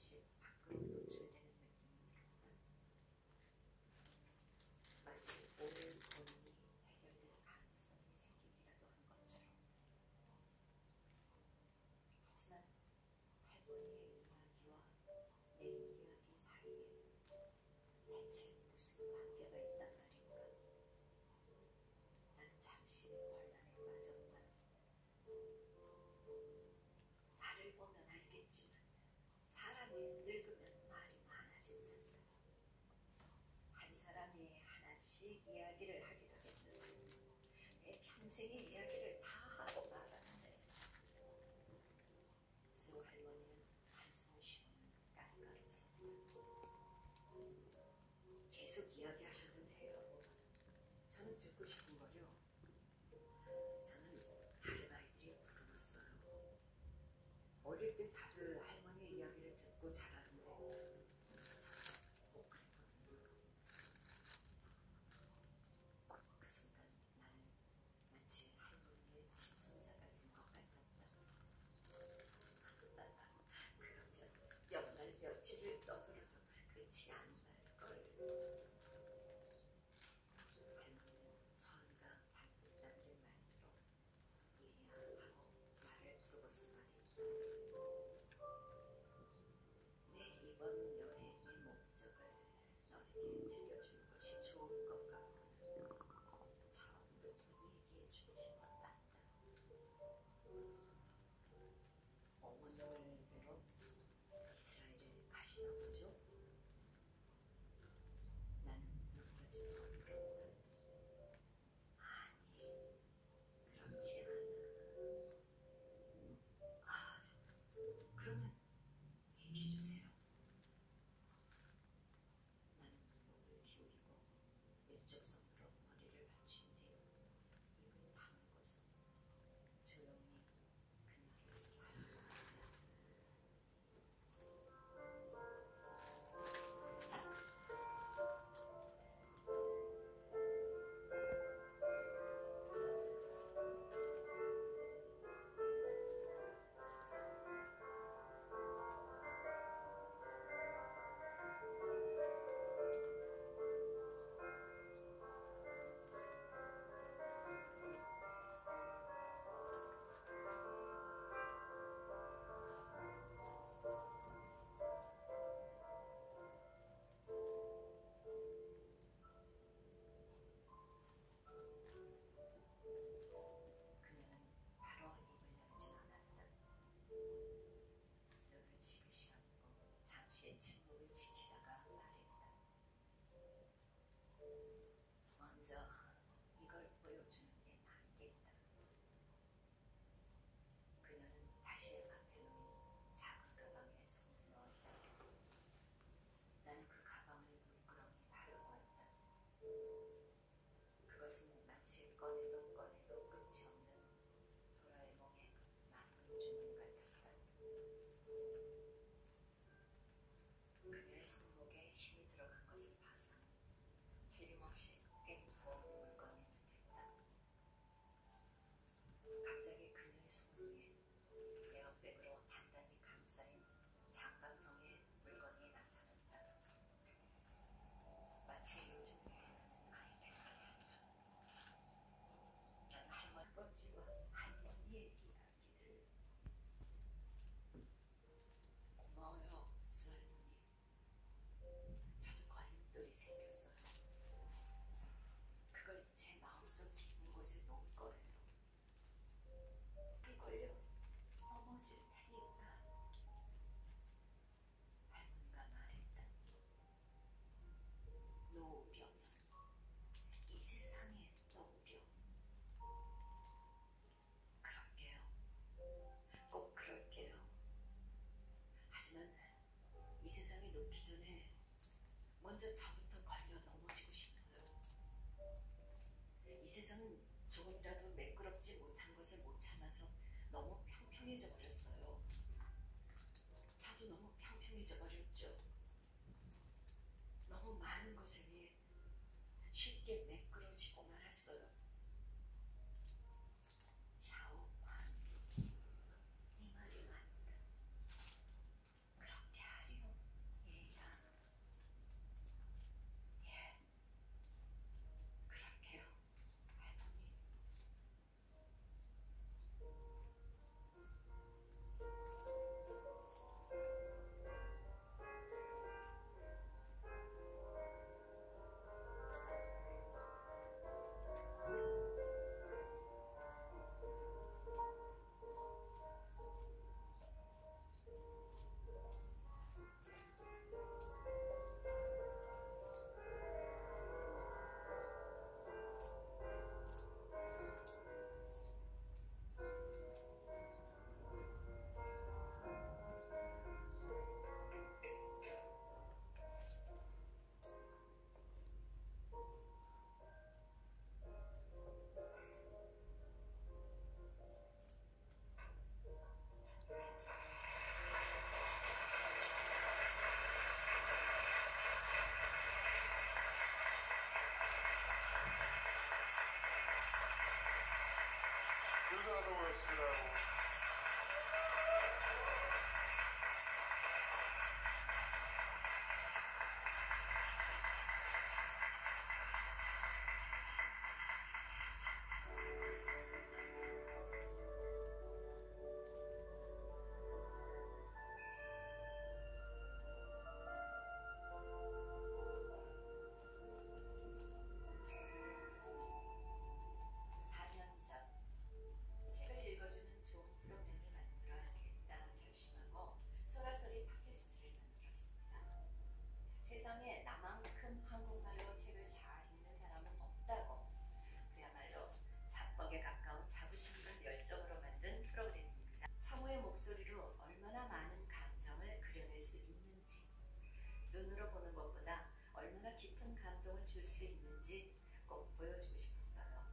조금씩 밖으로 노출되는 느낌이 들었다. 마치 오랜 고민이 해결될 가능성이 생기기라도 한 것처럼. 하지만 할머니의 이야기와 내 이야기 사이에 대체 무슨 관계가 있단 말인가. 난 잠시 혼란에 빠졌다. 나를 보면 알겠지만 사람이 늙으면 말이 많아진단다. 한 사람이 하나씩 이야기를 하기로 했는데 내 평생의 이야기를 다 하고 말았는데. 수 할머니는 한숨을 쉬며 깔깔 웃었다. 계속 이야기하셔도 돼요. 저는 듣고 싶은 거요. 저는 다른 아이들이 부러웠어요. 어릴 때 다들 할머니의 이야기를 듣고 자라는데 저는 못 그랬거든요. 그 순간 나는 마치 할머니의 친손자가 된 것 같았다. 그러면 몇 날 며칠을 떠들어도 끝이 안 날걸. 할머니는 서른가 담긴 말투로 얘야 하고 나를 부르고서 말했다. 내 이번 여행의 목적을 너에게 들려주는 것이 좋을 것 같구나. 처음부터 얘기해주고 싶었단다. 어머님을 뵈러 이스라엘에 가시나 보죠? 나는 눈꺼지로 물었다. 아니, 그렇지 않아. 아, 그러면 얘기해주세요. 나는 목을 기울이고 왼쪽 손으로 머리를 받친 뒤 입을 다물고서 조용히 그녀를 바라보았다. 그녀는 바로 입을 열진 않았다. 눈을 지그시 감고 잠시의 침묵을 지키다가 말했다. 먼저 이걸 보여주는 게 낫겠다. 그녀는 다시 앞에 놓인 작은 가방에 손을 넣었다. 난 그 가방을 물끄러미 바라보았다. 그것은 마치 꺼내도 꺼내도 끝이 없는 도라에몽의 만능 주문 같았다. 그녀의 손목에 힘이 들어간 것을 봐서 틀림없이 꽤 무거운 물건인 듯했다. 갑자기 그녀의 손 위에 에어백으로 단단히 감싸인 장갑형의 물건이 나타났다. 마치 요즘 아이백이 아니라. 난 할머니와 할머니의 이야기를. 고마워요, 수할머니. 저도 걸림돌이 생겼어요. 그걸 제 마음속 깊은 곳에 놓을 거예요. 이걸요 넘어질 테니까. 할머니가 말했다. 놓으려면 이 세상에 놓으려. 그럴게요. 꼭 그럴게요. 하지만 이 세상에 놓기 전에 먼저 저부터 걸려 넘어지고 싶어요. 이 세상은 조금이라도 매끄럽지 못한 것을 못 참아서 너무 평평해져 버렸어요. 저도 너무 평평해져 버렸죠. 너무 많은 것에 비해 쉽게 매끄러지고 말았어요. 샤오판, 네 말이 맞다. 그렇게 하려. 교사가 모였습니다. 책을 읽어주는 좋은 프로그램을 만들어야겠다 결심하고 소라소리 팟캐스트를 만들었습니다. 세상에 나만큼 한국말로 책을 잘 읽는 사람은 없다고, 그야말로 자뻑에 가까운 자부심과 열정으로 만든 프로그램입니다. 성우의 목소리로 얼마나 많은 감정을 그려낼 수 있는지, 눈으로 보는 것보다 얼마나 깊은 감동을 줄 수 있는지 꼭 보여주고 싶었어요.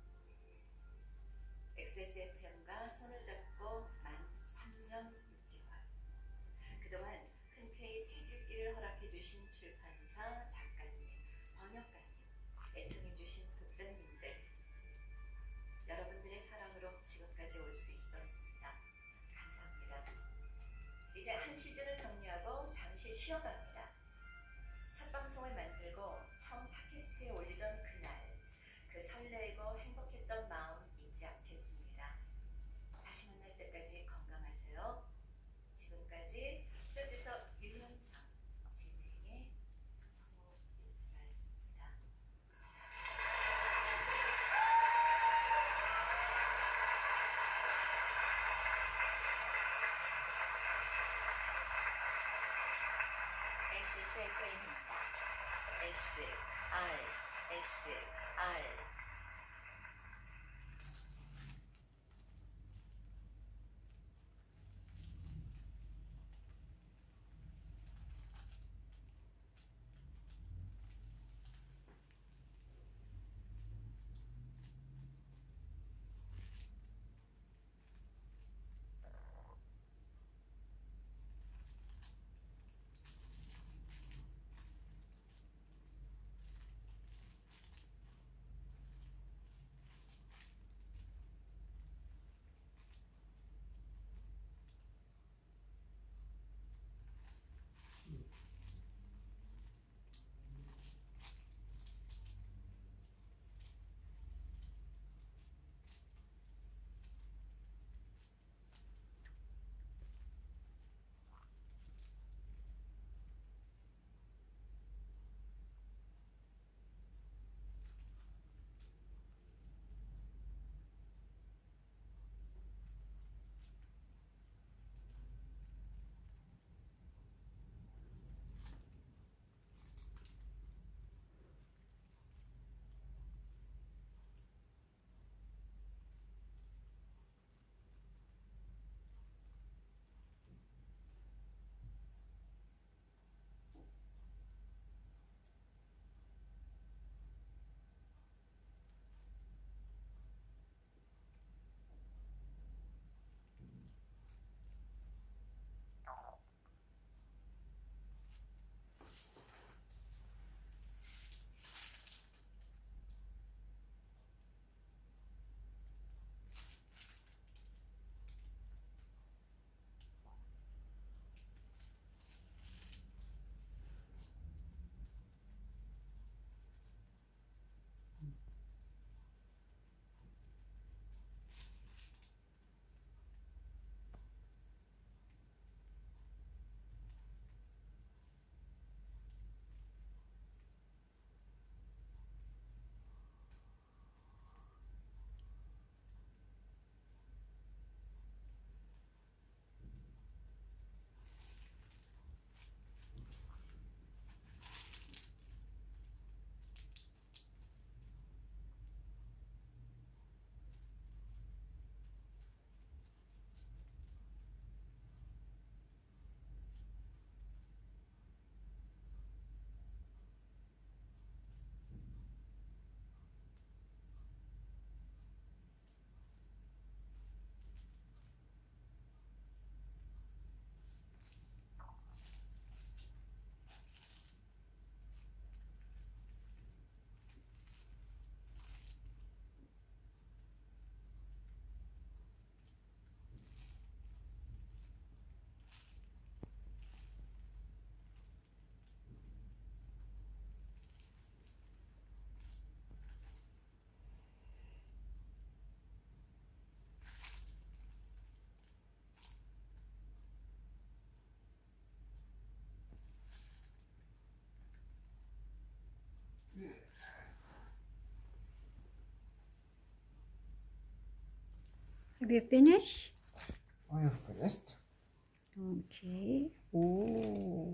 XSFM과 손을 잡고 만 3년 6개월. 그동안 흔쾌히 책 읽기를 허락해주신 출판사, 작가님, 번역가님, 애청해주신 독자님들, 여러분들의 사랑으로 지금까지 올 수 있었습니다. 감사합니다. 이제 한 시즌을 정리하고 잠시 쉬어갑니다. 첫 방송을 만들고 처음 팟캐스트에 올리던 그날, 그 설레고 행복했던 마음 잊지 않겠습니다. 다시 만날 때까지 건강하세요. 지금까지 프로듀서 유현상, 진행의 성우 윤수라였습니다. XSFM입니다. SR Have you finished? Are you finished? Okay. Oh.